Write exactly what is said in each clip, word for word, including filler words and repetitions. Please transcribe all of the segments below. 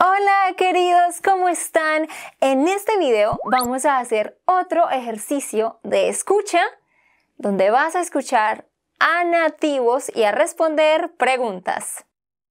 Hola queridos, ¿cómo están? En este video vamos a hacer otro ejercicio de escucha donde vas a escuchar a nativos y a responder preguntas.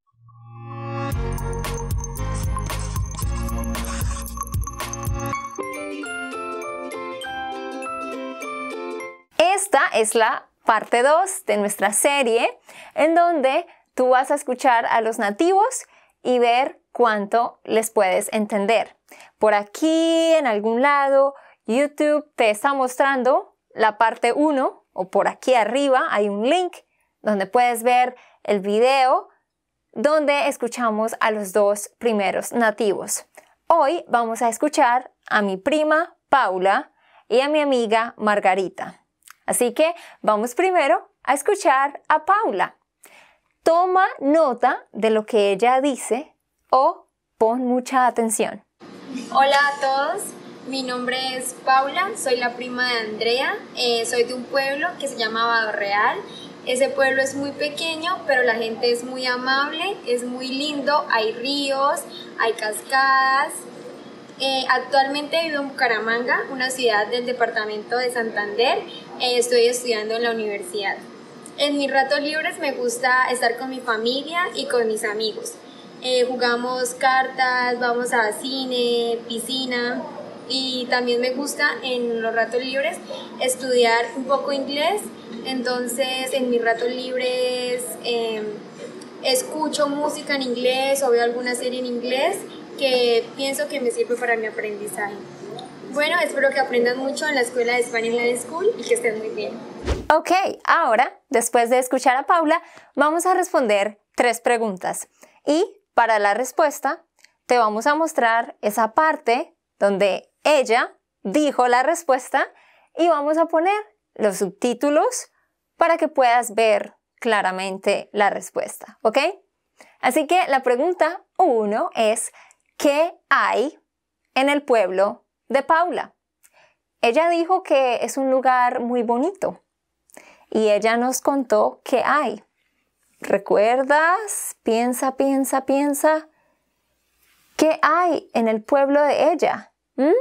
Esta es la parte dos de nuestra serie en donde tú vas a escuchar a los nativos y ver cuánto les puedes entender. Por aquí, en algún lado, YouTube te está mostrando la parte uno o por aquí arriba hay un link donde puedes ver el video donde escuchamos a los dos primeros nativos. Hoy vamos a escuchar a mi prima Paula y a mi amiga Margarita. Así que vamos primero a escuchar a Paula. Toma nota de lo que ella dice o pon mucha atención. Hola a todos, mi nombre es Paula, soy la prima de Andrea, eh, soy de un pueblo que se llama Vado Real. Ese pueblo es muy pequeño, pero la gente es muy amable, es muy lindo, hay ríos, hay cascadas. Eh, actualmente vivo en Bucaramanga, una ciudad del departamento de Santander. Eh, estoy estudiando en la universidad. En mis ratos libres me gusta estar con mi familia y con mis amigos. Eh, jugamos cartas, vamos a cine, piscina y también me gusta en los ratos libres estudiar un poco inglés. Entonces en mis ratos libres eh, escucho música en inglés o veo alguna serie en inglés que pienso que me sirve para mi aprendizaje. Bueno, espero que aprendan mucho en la escuela de Spanish Language School y que estén muy bien. Ok, ahora, después de escuchar a Paula, vamos a responder tres preguntas. Y para la respuesta, te vamos a mostrar esa parte donde ella dijo la respuesta y vamos a poner los subtítulos para que puedas ver claramente la respuesta, ¿ok? Así que la pregunta uno es, ¿qué hay en el pueblo de Paula? Ella dijo que es un lugar muy bonito y ella nos contó qué hay. ¿Recuerdas? Piensa, piensa, piensa. ¿Qué hay en el pueblo de ella? ¿Mm?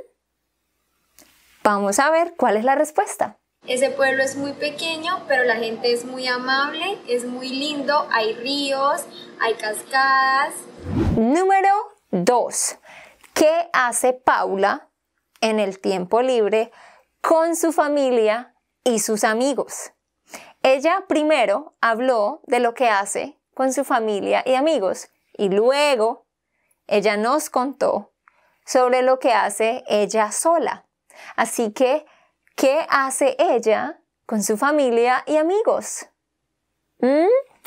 Vamos a ver cuál es la respuesta. Ese pueblo es muy pequeño, pero la gente es muy amable, es muy lindo, hay ríos, hay cascadas. Número dos. ¿Qué hace Paula en el tiempo libre con su familia y sus amigos? Ella primero habló de lo que hace con su familia y amigos y luego ella nos contó sobre lo que hace ella sola. Así que, ¿qué hace ella con su familia y amigos? ¿Mm?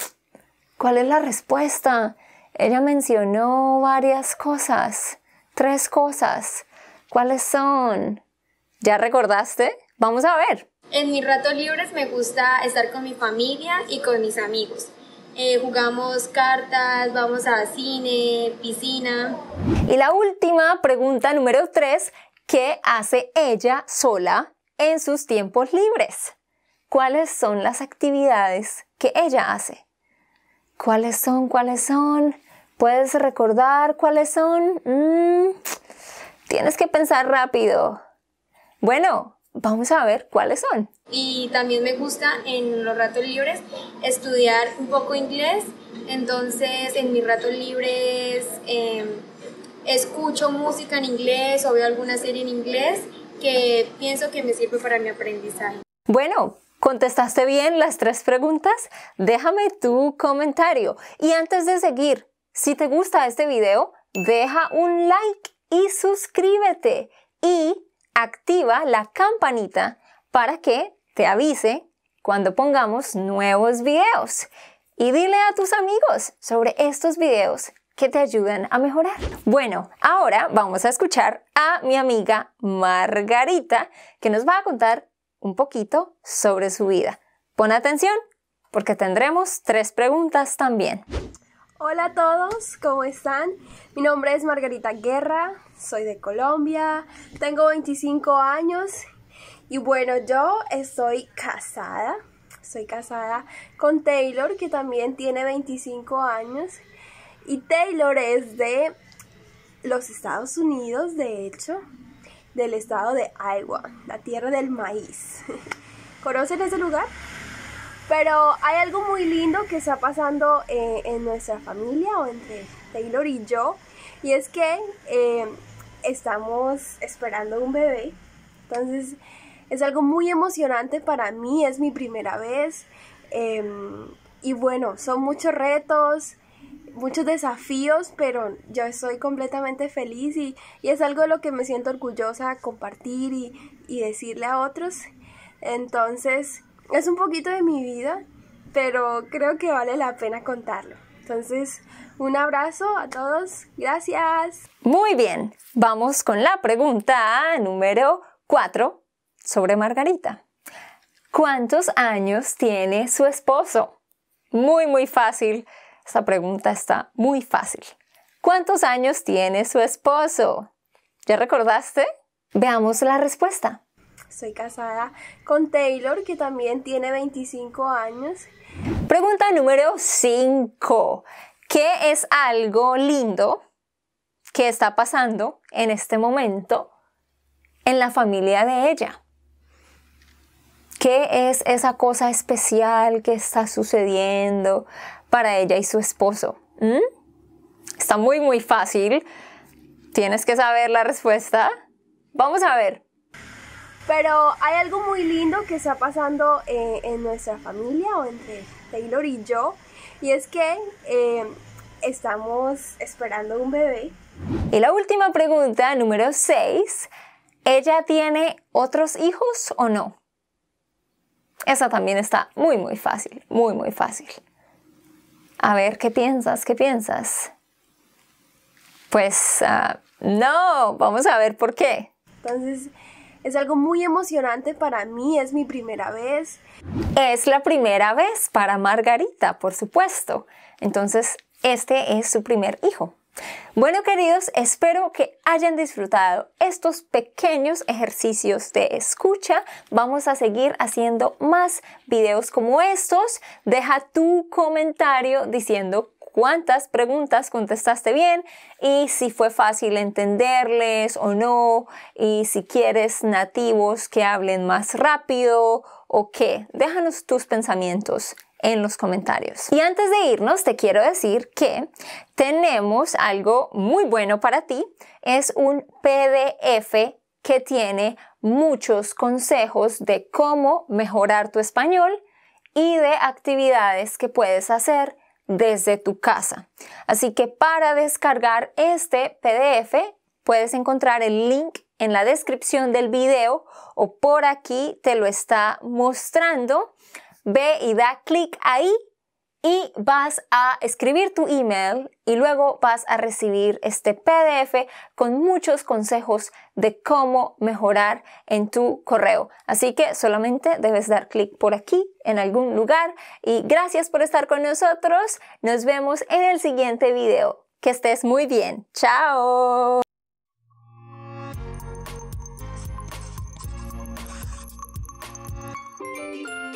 ¿Cuál es la respuesta? Ella mencionó varias cosas, tres cosas. ¿Cuáles son? ¿Ya recordaste? Vamos a ver. En mis ratos libres me gusta estar con mi familia y con mis amigos. Eh, jugamos cartas, vamos a cine, piscina. Y la última pregunta, número tres, ¿qué hace ella sola en sus tiempos libres? ¿Cuáles son las actividades que ella hace? ¿Cuáles son? ¿Cuáles son? ¿Puedes recordar cuáles son? Mm, tienes que pensar rápido. Bueno, vamos a ver cuáles son. Y también me gusta en los ratos libres estudiar un poco inglés. Entonces en mis ratos libres eh, escucho música en inglés o veo alguna serie en inglés que pienso que me sirve para mi aprendizaje. Bueno, ¿contestaste bien las tres preguntas? Déjame tu comentario. Y antes de seguir, si te gusta este video, deja un like y suscríbete. Y activa la campanita para que te avise cuando pongamos nuevos videos. Y dile a tus amigos sobre estos videos que te ayudan a mejorar. Bueno, ahora vamos a escuchar a mi amiga Margarita, que nos va a contar un poquito sobre su vida. Pon atención, porque tendremos tres preguntas también. Hola a todos, ¿cómo están? Mi nombre es Margarita Guerra, soy de Colombia, tengo veinticinco años y bueno, yo estoy casada, soy casada con Taylor, que también tiene veinticinco años, y Taylor es de los Estados Unidos, de hecho, del estado de Iowa, la tierra del maíz. ¿Conocen ese lugar? Pero hay algo muy lindo que está pasando eh, en nuestra familia o entre Taylor y yo, y es que eh, estamos esperando un bebé. Entonces es algo muy emocionante para mí, es mi primera vez, eh, y bueno, son muchos retos, muchos desafíos, pero yo estoy completamente feliz y, y es algo de lo que me siento orgullosa compartir y, y decirle a otros. Entonces es un poquito de mi vida, pero creo que vale la pena contarlo. Entonces, un abrazo a todos. Gracias. Muy bien, vamos con la pregunta número cuatro sobre Margarita. ¿Cuántos años tiene su esposo? Muy, muy fácil. Esta pregunta está muy fácil. ¿Cuántos años tiene su esposo? ¿Ya recordaste? Veamos la respuesta. Soy casada con Taylor, que también tiene veinticinco años. Pregunta número cinco. ¿Qué es algo lindo que está pasando en este momento en la familia de ella? ¿Qué es esa cosa especial que está sucediendo para ella y su esposo? ¿Mm? Está muy, muy fácil. Tienes que saber la respuesta. Vamos a ver. Pero hay algo muy lindo que está pasando eh, en nuestra familia o entre Taylor y yo, y es que eh, estamos esperando un bebé. Y la última pregunta, número seis. ¿Ella tiene otros hijos o no? Esa también está muy, muy fácil, muy, muy fácil. A ver, ¿qué piensas? ¿Qué piensas? Pues uh, no, vamos a ver por qué. Entonces es algo muy emocionante para mí, es mi primera vez. Es la primera vez para Margarita, por supuesto. Entonces, este es su primer hijo. Bueno, queridos, espero que hayan disfrutado estos pequeños ejercicios de escucha. Vamos a seguir haciendo más videos como estos. Deja tu comentario diciendo cuántas preguntas contestaste bien y si fue fácil entenderles o no, y si quieres nativos que hablen más rápido o qué. Déjanos tus pensamientos en los comentarios. Y antes de irnos, te quiero decir que tenemos algo muy bueno para ti. Es un P D F que tiene muchos consejos de cómo mejorar tu español y de actividades que puedes hacer desde tu casa. Así que para descargar este P D F puedes encontrar el link en la descripción del video o por aquí te lo está mostrando. Ve y da clic ahí y vas a escribir tu email y luego vas a recibir este P D F con muchos consejos de cómo mejorar en tu correo. Así que solamente debes dar clic por aquí en algún lugar y gracias por estar con nosotros. Nos vemos en el siguiente video. Que estés muy bien. ¡Chao! Thank you.